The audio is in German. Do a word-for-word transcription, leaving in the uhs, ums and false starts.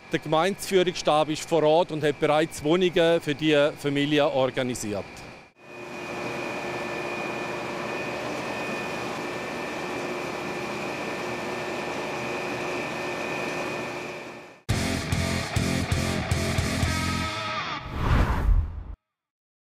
Der Gemeindeführungsstab ist vor Ort und hat bereits Wohnungen für die Familie organisiert.